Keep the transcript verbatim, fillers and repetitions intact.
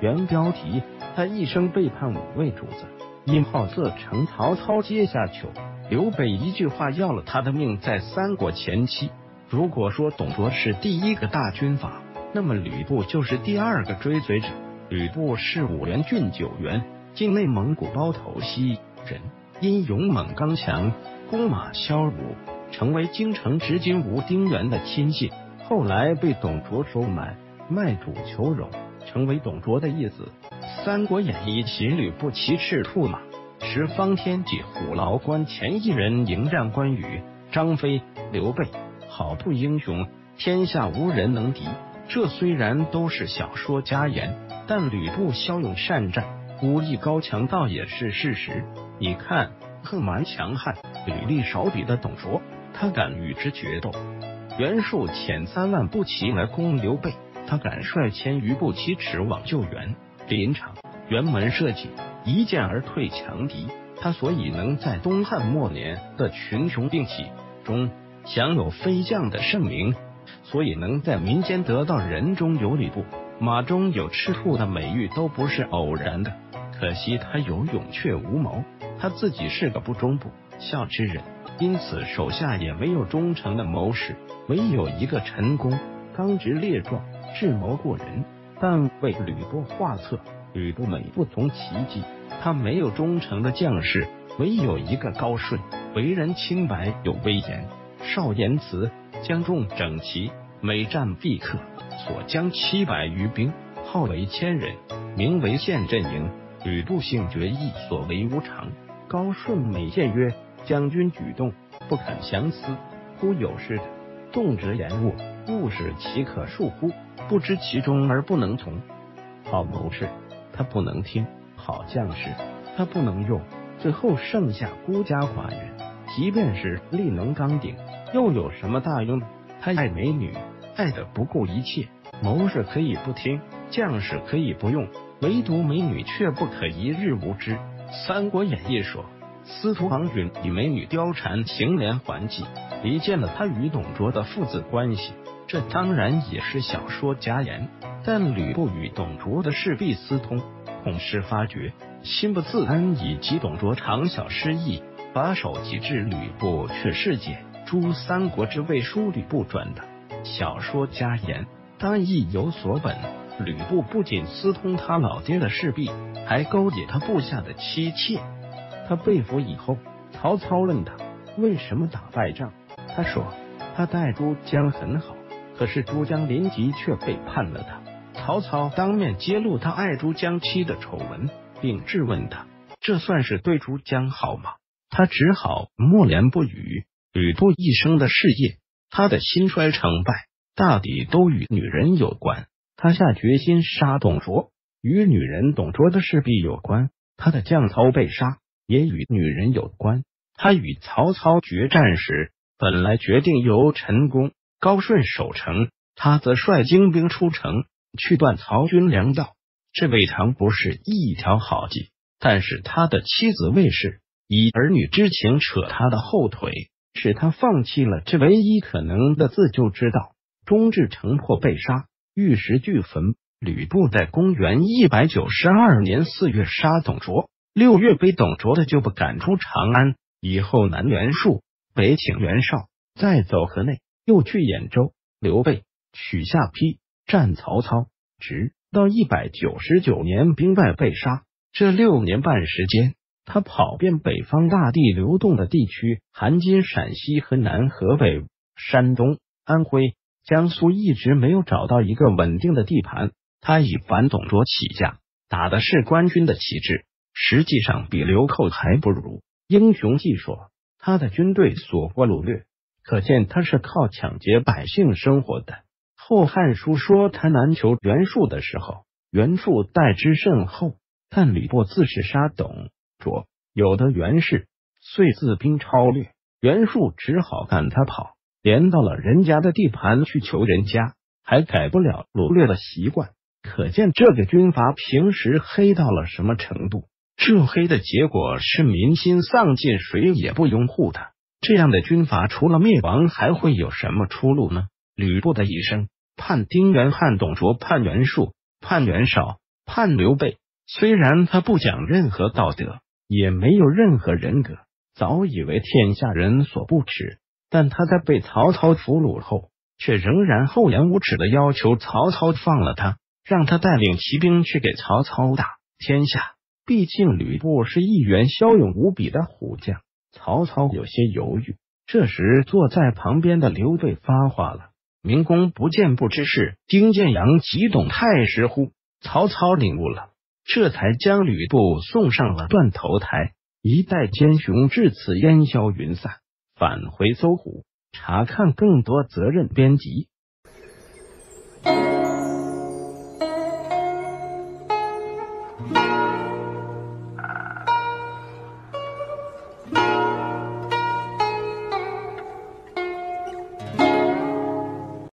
原标题：他一生背叛五位主子，因好色成曹操阶下囚。刘备一句话要了他的命。在三国前期，如果说董卓是第一个大军阀，那么吕布就是第二个追随者。吕布是五原郡九原，今内蒙古包头西人，因勇猛刚强，弓马骁武，成为京城执金吾丁原的亲信。后来被董卓收买，卖主求荣，成为董卓的义子。《三国演义》写吕布骑赤兔马，持方天戟虎牢关前一人迎战关羽、张飞、刘备，好不英雄，天下无人能敌。这虽然都是小说家言，但吕布骁勇善战，武艺高强倒也是事实。你看，横蛮强悍、履历少比的董卓，他敢与之决斗；袁术遣三万步骑来攻刘备，他敢率千余步骑驰往救援。临场辕门射戟，一箭而退强敌。他所以能在东汉末年的群雄并起中享有飞将的盛名，所以能在民间得到人中有吕布，马中有赤兔的美誉都不是偶然的。可惜他有勇却无谋，他自己是个不忠不孝之人，因此手下也没有忠诚的谋士，唯有一个陈宫，刚直烈壮，智谋过人，但为吕布画策，吕布每不从其计。他没有忠诚的将士，唯有一个高顺，为人清白有威严，少言辞，将众整齐，每战必克，所将七百余兵，号为千人，名为陷阵营。吕布性决意，所为无常。高顺每谏曰：将军举动不肯降思，忽有失的，动辄言误，误使其可恕乎？不知其中而不能从。好谋士他不能听，好将士他不能用，最后剩下孤家寡人。即便是力能刚鼎，又有什么大用呢？他爱美女，爱得不顾一切。谋士可以不听，将士可以不用，唯独美女却不可一日无之。《三国演义》说，司徒王允以美女貂蝉情连环计，离间了他与董卓的父子关系。这当然也是小说家言，但吕布与董卓的事必私通，恐事发觉，心不自安，以及董卓长小失意，把手击至吕布却是解。诸《三国志》魏书吕布传的小说家言，当亦有所本。吕布不仅私通他老爹的事弊，还勾结他部下的妻妾。他被俘以后，曹操问他为什么打败仗，他说他待诸将很好，可是诸将临急却背叛了他。曹操当面揭露他爱诸将妻的丑闻，并质问他，这算是对诸将好吗？他只好默然不语。吕布一生的事业，他的兴衰成败，大抵都与女人有关。他下决心杀董卓，与女人董卓的事必有关；他的将曹被杀，也与女人有关。他与曹操决战时，本来决定由陈宫、高顺守城，他则率精兵出城，去断曹军粮道。这未尝不是一条好计，但是他的妻子卫氏以儿女之情扯他的后腿，使他放弃了这唯一可能的自救之道，终至城破被杀，玉石俱焚。吕布在公元一百九十二年四月杀董卓，六月被董卓的旧部赶出长安，以后南袁术，北请袁绍，再走河内，又去兖州。刘备取下邳，战曹操，直到一百九十九年兵败被杀。这六年半时间，他跑遍北方大地流动的地区，含今陕西、河南、河北、山东、安徽、江苏，一直没有找到一个稳定的地盘。他以反董卓起家，打的是官军的旗帜，实际上比流寇还不如。英雄记说，他的军队所获掳掠，可见他是靠抢劫百姓生活的。后汉书说他南求袁术的时候，袁术待之甚厚，但吕布自是杀董卓，有的袁氏，遂自兵超掠，袁术只好赶他跑，连到了人家的地盘去求人家，还改不了掳掠的习惯。可见这个军阀平时黑到了什么程度。这黑的结果是民心丧尽，谁也不拥护他。这样的军阀除了灭亡，还会有什么出路呢？吕布的一生，叛丁原、叛董卓、叛袁术、叛袁绍， 判刘备，虽然他不讲任何道德，也没有任何人格，早已为天下人所不齿，但他在被曹操俘虏后，却仍然厚颜无耻的要求曹操放了他，让他带领骑兵去给曹操打天下。毕竟吕布是一员骁勇无比的虎将，曹操有些犹豫。这时坐在旁边的刘备发话了：明公不见不知事，丁建阳极懂太师乎？曹操领悟了，这才将吕布送上了断头台。一代奸雄至此烟消云散。返回搜狐，查看更多责任编辑。